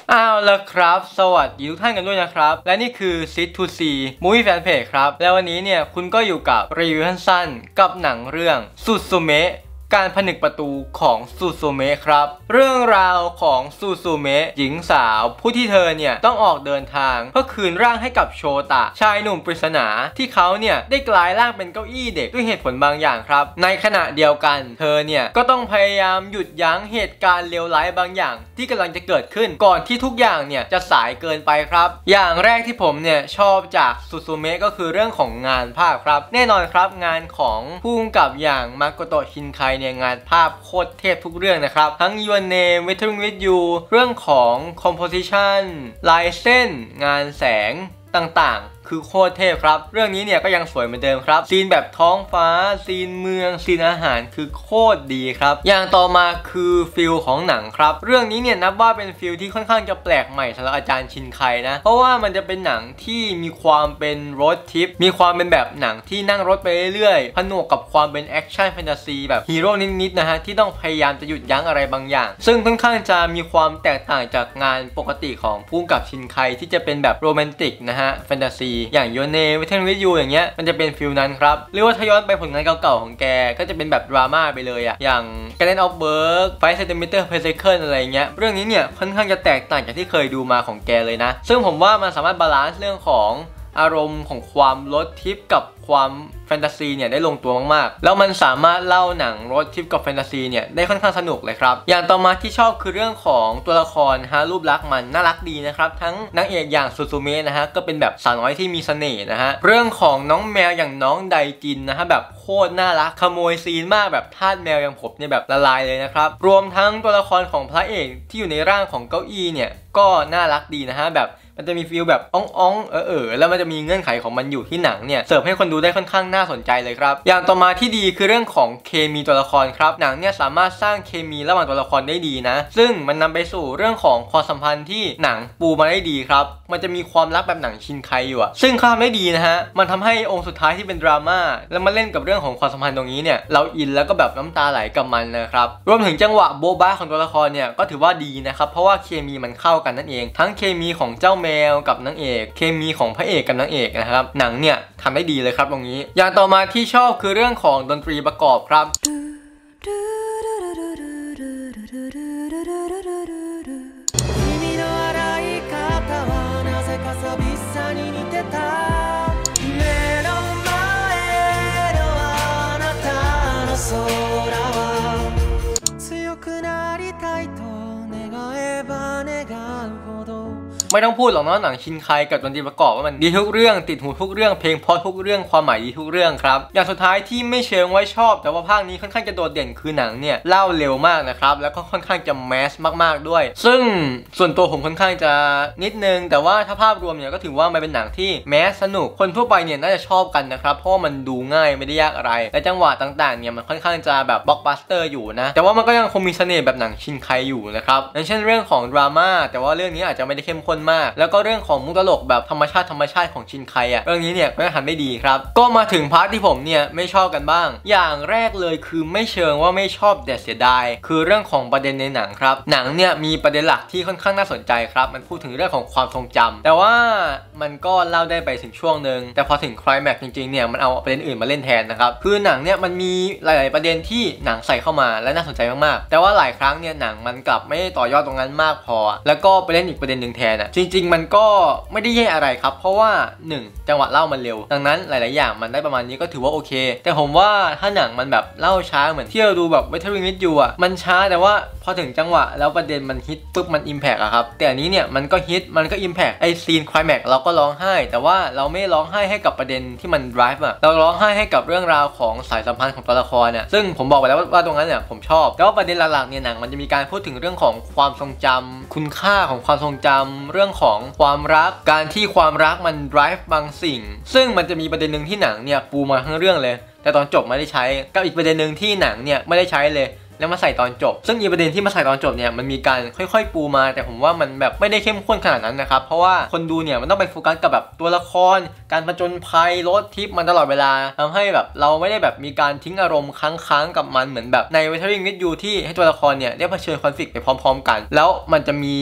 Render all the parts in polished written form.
แล้วครับสวัสดีทุกท่านกันด้วยนะครับและนี่คือ Sit to See Movie Fan Page ครับแล้ววันนี้เนี่ยคุณก็อยู่กับรีวิวสั้นๆกับหนังเรื่องซูซูเมะการผนึกประตูของซูซูเมะครับเรื่องราวของซูซูเมะหญิงสาวผู้ที่เธอเนี่ยต้องออกเดินทางเพื่อคืนร่างให้กับโชตะชายหนุ่มปริศนาที่เขาเนี่ยได้กลายร่างเป็นเก้าอี้เด็กด้วยเหตุผลบางอย่างครับในขณะเดียวกันเธอเนี่ยก็ต้องพยายามหยุดยั้งเหตุการณ์เลวร้ายบางอย่างที่กำลังจะเกิดขึ้นก่อนที่ทุกอย่างเนี่ยจะสายเกินไปครับอย่างแรกที่ผมเนี่ยชอบจากซูซูเมะก็คือเรื่องของงานภาพครับแน่นอนครับงานของผู้กำกับอย่างมาโกโตะชินไคงานภาพโคตรเทพทุกเรื่องนะครับทั้ง Your Name Weathering with You เรื่องของ Composition ลายเส้นงานแสงต่างๆคือโคตรเทพครับเรื่องนี้เนี่ยก็ยังสวยเหมือนเดิมครับซีนแบบท้องฟ้าซีนเมืองซีนอาหารคือโคตรดีครับอย่างต่อมาคือฟิลของหนังครับเรื่องนี้เนี่ยนับว่าเป็นฟิลที่ค่อนข้างจะแปลกใหม่สำหรับอาจารย์ชินไคนะเพราะว่ามันจะเป็นหนังที่มีความเป็นโรดทริปมีความเป็นแบบหนังที่นั่งรถไปเรื่อยๆผนวกกับความเป็นแอคชั่นแฟนตาซีแบบฮีโร่นิดๆนะฮะที่ต้องพยายามจะหยุดยั้งอะไรบางอย่างซึ่งค่อนข้างจะมีความแตกต่างจากงานปกติของผู้กำกับชินไคที่จะเป็นแบบโรแมนติกนะฮะแฟนตาซีอย่างYour Name Weathering with You อย่างเงี้ยมันจะเป็นฟิลนั้นครับหรือว่าถ้าย้อนไปผลงานเก่าๆของแกก็จะเป็นแบบดราม่าไปเลยอะอย่าง Garden of Work 5 cm per second อะไรเงี้ยเรื่องนี้เนี่ยค่อนข้างจะแตกต่างจากที่เคยดูมาของแกเลยนะซึ่งผมว่ามันสามารถบาลานซ์เรื่องของอารมณ์ของความรถทิปกับความแฟนตาซีเนี่ยได้ลงตัวมากๆแล้วมันสามารถเล่าหนังรถทิปกับแฟนตาซีเนี่ยได้ค่อนข้างสนุกเลยครับอย่างต่อมาที่ชอบคือเรื่องของตัวละครฮะรูปลักษณ์มันน่ารักดีนะครับทั้งนางเอกอย่างซูซูเมะนะฮะก็เป็นแบบสาวน้อยที่มีเสน่ห์นะฮะเรื่องของน้องแมวอย่างน้องไดจินนะฮะแบบโคตรน่ารักขโมยซีนมากแบบทาสแมวอย่างผมเนี่ยแบบละลายเลยนะครับรวมทั้งตัวละครของพระเอกที่อยู่ในร่างของเก้าอี้เนี่ยก็น่ารักดีนะฮะแบบมันจะมีฟีลแบบอ้องแล้วมันจะมีเงื่อนไขของมันอยู่ที่หนังเนี่ยเสิร์ฟให้คนดูได้ค่อนข้างน่าสนใจเลยครับอย่างต่อมาที่ดีคือเรื่องของเคมีตัวละครครับหนังเนี่ยสามารถสร้างเคมีระหว่างตัวละครได้ดีนะซึ่งมันนำไปสู่เรื่องของความสัมพันธ์ที่หนังปูมาได้ดีครับมันจะมีความรักแบบหนังชินไคอยู่อะซึ่งเขาทำได้ดีนะฮะมันทำให้องค์สุดท้ายที่เป็นดราม่าแล้วมาเล่นกับเรื่องของความสัมพันธ์ตรงนี้เนี่ยเราอินแล้วก็แบบน้ำตาไหลกับมันนะครับรวมถึงจังหวะโบ๊ะบ้าของตัวละครเนี่ยก็ถือว่าดีนะครับเพราะว่าเคมีมันเข้ากันนั่นเองทั้งเคมีของเจ้าแมวกับนางเอกเคมีของพระเอกกับนางเอกนะครับหนังเนี่ยทำได้ดีเลยครับตรงนี้อย่างต่อมาที่ชอบคือเรื่องของดนตรีประกอบครับไม่ต้องพูดหรอกเนาะหนังชินไคกับดนตรีประกอบว่ามันดีทุกเรื่องติดหูทุกเรื่องเพลงเพราะทุกเรื่องความหมายดีทุกเรื่องครับอย่างสุดท้ายที่ไม่เชิงไว้ชอบแต่ว่าภาคนี้ค่อนข้างจะโดดเด่นคือหนังเนี่ยเล่าเร็วมากนะครับแล้วก็ค่อนข้างจะแมสมากๆด้วยซึ่งส่วนตัวผมค่อนข้างจะนิดนึงแต่ว่าถ้าภาพรวมเนี่ยก็ถือว่ามันเป็นหนังที่แมสสนุกคนทั่วไปเนี่ยน่าจะชอบกันนะครับเพราะมันดูง่ายไม่ได้ยากอะไรและจังหวะต่างๆเนี่ยมันค่อนข้างจะแบบบล็อกบัสเตอร์อยู่นะแต่ว่ามันก็ยังคงมีเสน่ห์แบบหนังชินไคอยู่นะครับอย่างเช่นเรื่องของดราม่าแต่ว่าเรื่องนี้อาจจะไม่ได้เข้มข้นมากแล้วก็เรื่องของมุกตลกแบบธรรมชาติของชินไคอะเรื่องนี้เนี่ยก็ทำได้ดีครับก็มาถึงพาร์ทที่ผมเนี่ยไม่ชอบกันบ้างอย่างแรกเลยคือไม่เชิงว่าไม่ชอบแต่เสียดายคือเรื่องของประเด็นในหนังครับหนังเนี่ยมีประเด็นหลักที่ค่อนข้างน่าสนใจครับมันพูดถึงเรื่องของความทรงจำแต่ว่ามันก็เล่าได้ไปถึงช่วงนึงแต่พอถึงไคลแม็กซ์จริงๆเนี่ยมันเอาประเด็นอื่นมาเล่นแทนนะครับคือหนังเนี่ยมันมีหลายๆประเด็นที่หนังใส่เข้ามาและน่าสนใจมากๆแต่ว่าหลายครั้งเนี่ยหนังมันกลับไม่ต่อยอดตรงนั้นมากพอแล้วก็ไปเล่นอีกประเด็นหนึ่งแทนจริงๆมันก็ไม่ได้แย่อะไรครับเพราะว่า1จังหวะเล่ามันเร็วดังนั้นหลายๆอย่างมันได้ประมาณนี้ก็ถือว่าโอเคแต่ผมว่าถ้าหนังมันแบบเล่าช้าเหมือนที่เราดูแบบ Weathering with You อ่ะมันช้าแต่ว่าพอถึงจังหวะแล้วประเด็นมันฮิตปุ๊บมันอิมแพกอะครับแต่อันนี้เนี่ยมันก็ฮิตมันก็อิมแพกไอซีนไคลแม็กซ์เราก็ร้องไห้แต่ว่าเราไม่ร้องไห้ให้กับประเด็นที่มัน drive อะเราร้องไห้ให้กับเรื่องราวของสายสัมพันธ์ของตัวละครเนี่ยซึ่งผมบอกไปแล้วว่าตรงนั้นเนี่ยผมชอบแต่ว่าประเด็นหลักๆเนี่ยหนังมันจะมีการพูดถึงเรื่องของความทรงจำคุณค่าของความทรงจำเรื่องของความรักการที่ความรักมัน drive บางสิ่งซึ่งมันจะมีประเด็นหนึ่งที่หนังเนี่ยปูมาทั้งเรื่องเลยแต่ตอนจบไม่ได้ใช้กับอีกประเด็นหนึ่งที่หนังเนี่ยไม่ได้ใช้เลยแล้วมาใส่ตอนจบซึ่งอีกประเด็นที่มาใส่ตอนจบเนี่ยมันมีการค่อยๆปูมาแต่ผมว่ามันแบบไม่ได้เข้มข้นขนาดนั้นนะครับเพราะว่าคนดูเนี่ยมันต้องไปโฟกัสกับแบบตัวละครการผจญภัยรถทิปมันตลอดเวลาทำให้แบบเราไม่ได้แบบมีการทิ้งอารมณ์ค้างๆกับมันเหมือนแบบใน Weathering with You ที่ให้ตัวละครเนี่ยได้เผชิญคอนฟลิกต์ไปพร้อมๆกันแล้วมันจะมี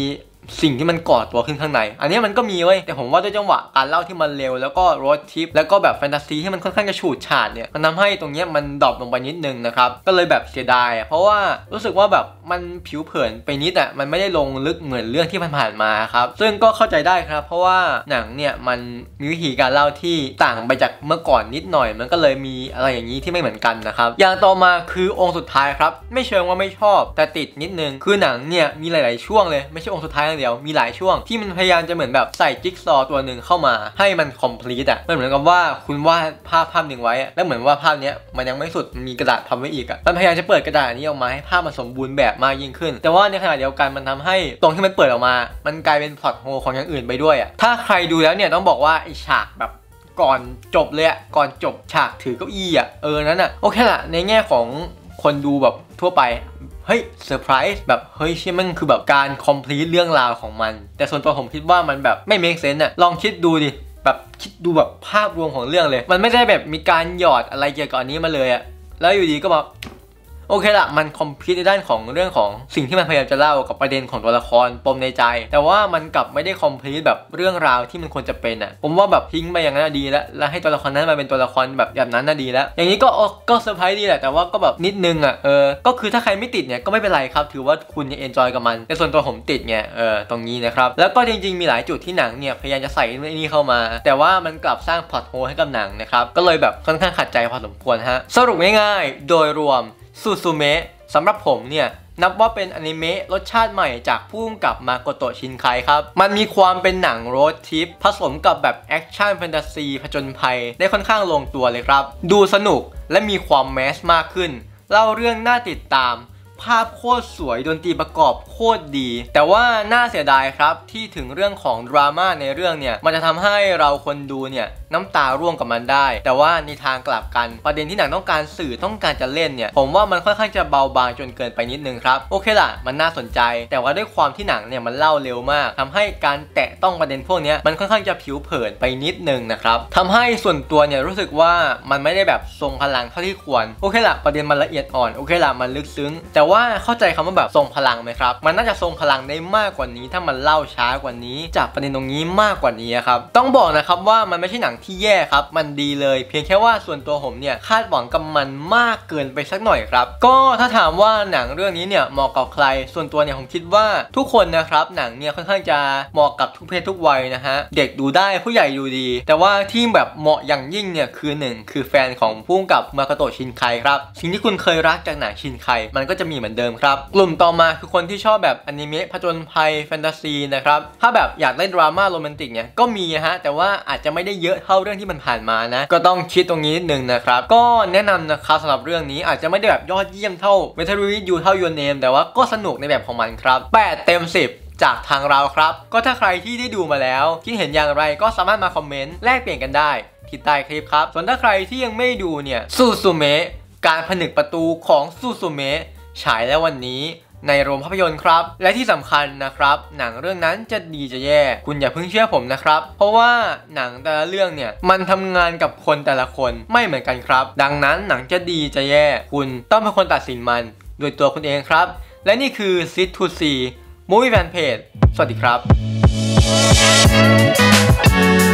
สิ่งที่มันก่อตัวขึ้นข้างในอันนี้มันก็มีเว้ยแต่ผมว่าด้วยจังหวะการเล่าที่มันเร็วแล้วก็โรดทริปแล้วก็แบบแฟนตาซีที่มันค่อนข้างจะฉูดฉาดเนี่ยมันทำให้ตรงนี้มันดรอปลงไปนิดนึงนะครับก็เลยแบบเสียดายเพราะว่ารู้สึกว่าแบบมันผิวเผินไปนิดมันไม่ได้ลงลึกเหมือนเรื่องที่ผ่านมาครับซึ่งก็เข้าใจได้ครับเพราะว่าหนังเนี่ยมันมีวิธีการเล่าที่ต่างไปจากเมื่อก่อนนิดหน่อยมันก็เลยมีอะไรอย่างนี้ที่ไม่เหมือนกันนะครับอย่างต่อมาคือองค์สุดท้ายครับไม่เชิงว่าไม่ชอบแต่ติดนิดนึงคือหนังเนี่ยมีหลายๆช่วงเลยไม่ใช่องค์สุดท้ายอย่างเดียวมีหลายช่วงที่มันพยายามจะเหมือนแบบใส่จิ๊กซอว์ตัวหนึ่งเข้ามาให้มันคอมพลีทมันเหมือนกับว่าคุณวาดภาพหนึ่งไว้แล้วเหมือนว่าภาพนี้มันยังไม่สุดมีกระดาษทำไว้อีกมันพยายามจะเปิดกระดาษนี้ออกมาให้ภาพมันสมบูรณ์แบบมากยิ่งขึ้นแต่ว่าในขณะเดียวกันมันทำให้ตรงที่มันเปิดออกมามันกลายเป็นพล็อตโฮของอย่างอื่นไปด้วยถ้าใครดูแล้วเนี่ยต้องบอกว่าไอฉากแบบก่อนจบเลยก่อนจบฉากถือเก้าอี้นั้นโอเคละในแง่ของคนดูแบบทั่วไปเฮ้ยเซอร์ไพรส์แบบเฮ้ยเชื่อมันคือแบบการคอมพลีทเรื่องราวของมันแต่ส่วนตัวผมคิดว่ามันแบบไม่เมคเซนส์ลองคิดดูดิแบบคิดดูแบบภาพรวมของเรื่องเลยมันไม่ได้แบบมีการหยอดอะไรเกี่ยวกับอันนี้มาเลยแล้วอยู่ดีก็แบบโอเคละมันคอมพลีทในด้านของเรื่องของสิ่งที่มันพยายามจะเล่ากับประเด็นของตัวละครปมในใจแต่ว่ามันกลับไม่ได้คอมพลีทแบบเรื่องราวที่มันควรจะเป็นผมว่าแบบทิ้งไปอย่างนั้นดีแล้วให้ตัวละครนั้นมาเป็นตัวละครแบบนั้นดีแล้วอย่างนี้ก็เซอร์ไพรส์ดีแหละแต่ว่าก็แบบนิดนึงก็คือถ้าใครไม่ติดเนี่ยก็ไม่เป็นไรครับถือว่าคุณยังเอนจอยกับมันแต่ส่วนตัวผมติดไงตรงนี้นะครับแล้วก็จริงๆมีหลายจุดที่หนังเนี่ยพยายามจะใส่นี่เข้ามาแต่ว่ามันกลับสร้างพล็อตโฮให้กับหนังนะครับก็เลยแบบค่อนข้างขัดใจพอสมควรสรุปง่ายๆโดยรวมซูซูเมะสำหรับผมเนี่ยนับว่าเป็นอนิเมะรสชาติใหม่จากผู้กำกับมาโกโตะชินไคครับมันมีความเป็นหนังโรดทริปผสมกับแบบแอคชั่นแฟนตาซีผจญภัยได้ค่อนข้างลงตัวเลยครับดูสนุกและมีความแมสมากขึ้นเล่าเรื่องน่าติดตามภาพโคตรสวยดนตรีประกอบโคตรดีแต่ว่าน่าเสียดายครับที่ถึงเรื่องของดราม่าในเรื่องเนี่ยมันจะทำให้เราคนดูเนี่ยน้ำตาร่วงกับมันได้แต่ว่าในทางกลับกันประเด็นที่หนังต้องการสื่อต้องการจะเล่นเนี่ยผมว่ามันค่อนข้างจะเบาบางจนเกินไปนิดนึงครับโอเคล่ะมันน่าสนใจแต่ว่าด้วยความที่หนังเนี่ยมันเล่าเร็วมากทำให้การแตะต้องประเด็นพวกนี้มันค่อนข้างจะผิวเผินไปนิดนึงนะครับทำให้ส่วนตัวเนี่ยรู้สึกว่ามันไม่ได้แบบทรงพลังเท่าที่ควรโอเคล่ะประเด็นมันละเอียดอ่อนโอเคล่ะมันลึกซึ้งแต่ว่าเข้าใจคำว่าแบบทรงพลังไหมครับมันน่าจะทรงพลังได้มากกว่านี้ถ้ามันเล่าช้ากว่านี้จากประเด็นตรงนี้มากกว่านี้ครับต้องบอกนะครับว่ามันไม่ใช่หนังที่แย่ครับมันดีเลยเพียงแค่ว่าส่วนตัวผมเนี่ยคาดหวังกับมันมากเกินไปสักหน่อยครับก็ถ้าถามว่าหนังเรื่องนี้เนี่ยเหมาะกับใครส่วนตัวเนี่ยผมคิดว่าทุกคนนะครับหนังเนี่ยค่อนข้างจะเหมาะกับทุกเพศทุกวัยนะฮะเด็กดูได้ผู้ใหญ่ดูดีแต่ว่าที่แบบเหมาะอย่างยิ่งเนี่ยคือ1คือแฟนของผู้กำกับมาโกโตะชินไคครับสิ่งที่คุณเคยรักจากหนังชินไคมันก็จะมีเหมือนเดิมครับกลุ่มต่อมาคือคนที่ชอบแบบอนิเมะผจญภัยแฟนตาซีนะครับถ้าแบบอยากได้ดราม่าโรแมนติกเนี่ยก็มีแต่ว่าอาจจะไม่ได้เยอะเท่าเรื่องที่มันผ่านมานะก็ต้องคิดตรงนี้นิดนึงนะครับก็แนะนำนะครับสำหรับเรื่องนี้อาจจะไม่ได้แบบยอดเยี่ยมเท่า Metal Review เท่า Your Name แต่ว่าก็สนุกในแบบของมันครับ8 เต็ม 10จากทางเราครับก็ถ้าใครที่ได้ดูมาแล้วคิดเห็นอย่างไรก็สามารถมาคอมเมนต์แลกเปลี่ยนกันได้ที่ใต้คลิปครับส่วนถ้าใครที่ยังไม่ดูเนี่ยซูซูเมะการผนึกประตูของซูซูเมะฉายแล้ววันนี้ในโรงภาพยนตร์ครับและที่สำคัญนะครับหนังเรื่องนั้นจะดีจะแย่คุณอย่าเพิ่งเชื่อผมนะครับเพราะว่าหนังแต่ละเรื่องเนี่ยมันทำงานกับคนแต่ละคนไม่เหมือนกันครับดังนั้นหนังจะดีจะแย่คุณต้องเป็นคนตัดสินมันโดยตัวคุณเองครับและนี่คือ Sit to See Movie Fan Page สวัสดีครับ